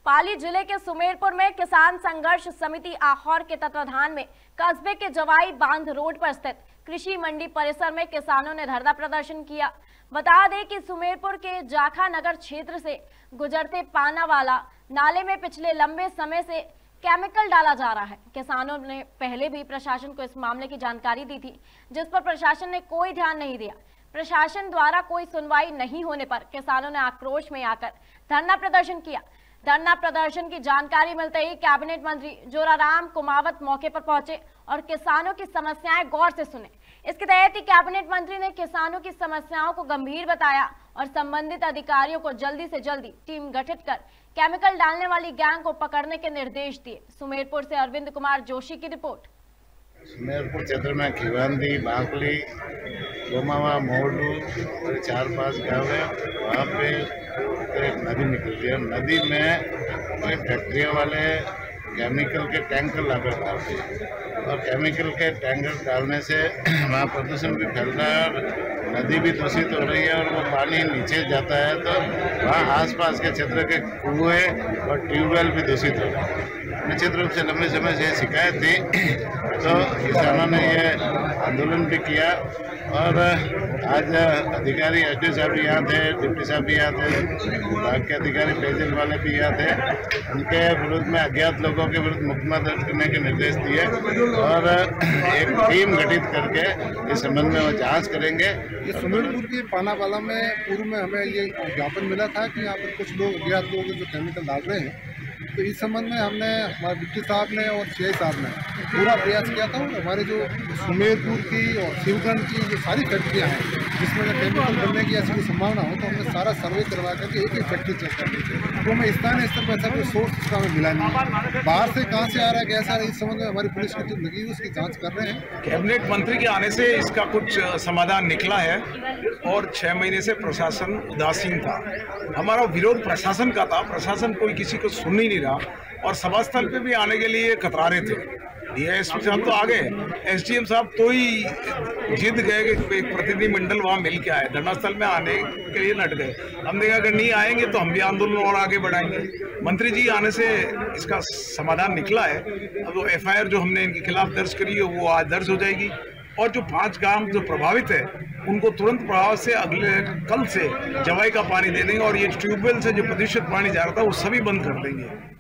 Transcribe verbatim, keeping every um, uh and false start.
पाली जिले के सुमेरपुर में किसान संघर्ष समिति आहोर के तत्वाधान में कस्बे के जवाई बांध रोड पर स्थित कृषि मंडी परिसर में किसानों ने धरना प्रदर्शन किया। बता दें कि सुमेरपुर के जाखा नगर क्षेत्र से गुजरते पानावाला नाले में पिछले लंबे समय से केमिकल डाला जा रहा है। किसानों ने पहले भी प्रशासन को इस मामले की जानकारी दी थी, जिस पर प्रशासन ने कोई ध्यान नहीं दिया। प्रशासन द्वारा कोई सुनवाई नहीं होने पर किसानों ने आक्रोश में आकर धरना प्रदर्शन किया। धरना प्रदर्शन की जानकारी मिलते ही कैबिनेट मंत्री जोराराम कुमावत मौके पर पहुंचे और किसानों की समस्याएं गौर से सुने। इसके तहत ही कैबिनेट मंत्री ने किसानों की समस्याओं को गंभीर बताया और संबंधित अधिकारियों को जल्दी से जल्दी टीम गठित कर केमिकल डालने वाली गैंग को पकड़ने के निर्देश दिए। सुमेरपुर से अरविंद कुमार जोशी की रिपोर्ट। सुमेरपुर क्षेत्र में खिवांदी, बांकली, गोमावा, मोरडू और चार पांच गाँव है। वहाँ पे एक नदी निकल रही है। नदी में फैक्ट्रियों वाले केमिकल के टैंकर लाकर डालते हैं और केमिकल के टैंकर डालने से वहाँ प्रदूषण भी फैल रहा है और नदी भी दूषित हो रही है और वो पानी नीचे जाता है तो वहाँ आसपास के क्षेत्र के कुएं और ट्यूबवेल भी दूषित हो रहे हैं। निश्चित रूप से लंबे समय से शिकायत थी तो किसानों ने ये आंदोलन भी किया और आज अधिकारी एस डी साहब भी यहाँ थे, डिप्टी साहब भी यहाँ थे, विभाग के अधिकारी पेयजल वाले भी यहाँ थे। उनके विरुद्ध में अज्ञात लोगों के विरुद्ध मुकदमा दर्ज करने के निर्देश दिए और एक टीम गठित करके इस संबंध में वो जांच करेंगे। ये सुमेरपुर के पानावाला में पूर्व में हमें ये ज्ञापन मिला था कि यहाँ पर कुछ लोग अज्ञात लोग जो केमिकल डाल रहे हैं, तो इस संबंध में हमने हमारे डिप्टी साहब ने और सी आई साहब ने पूरा प्रयास किया था। हमारे जो सुमेरपुर की और शिवगंज की जो सारी फैक्ट्रियाँ हैं जिसमें केमिकल बनने की ऐसी कोई संभावना हो तो हमने सारा सर्वे करवा करके एक एक फैक्ट्री चेक कर दी थी। तो हमें स्थानीय स्तर पर ऐसा कोई सोर्स इसका हमें मिला नहीं। बाहर से कहाँ से आ रहा है, कैसा है, इस संबंध में हमारी पुलिस की टीम लगी हुई उसकी जाँच कर रहे हैं। कैबिनेट मंत्री के आने से इसका कुछ समाधान निकला है और छः महीने से प्रशासन उदासीन था। हमारा विरोध प्रशासन का था, प्रशासन कोई किसी को सुन ही नहीं रहा और सभा स्थल पे भी आने के लिए कतरा रहे थे। डी एस पी साहब तो आ गए, एस डी एम साहब तो ही जिद गए कि एक प्रतिनिधि मंडल वहाँ मिल के आए, धरना स्थल में आने के लिए नट गए। हम देखा अगर नहीं आएंगे तो हम भी आंदोलन और आगे बढ़ाएंगे। मंत्री जी आने से इसका समाधान निकला है। अब वो एफ आई आर जो हमने इनके खिलाफ दर्ज करी है वो आज दर्ज हो जाएगी और जो पांच गांव जो प्रभावित है उनको तुरंत प्रभाव से अगले कल से जवाई का पानी दे देंगे और ये ट्यूबवेल से जो प्रदूषित पानी जा रहा था वो सभी बंद कर देंगे।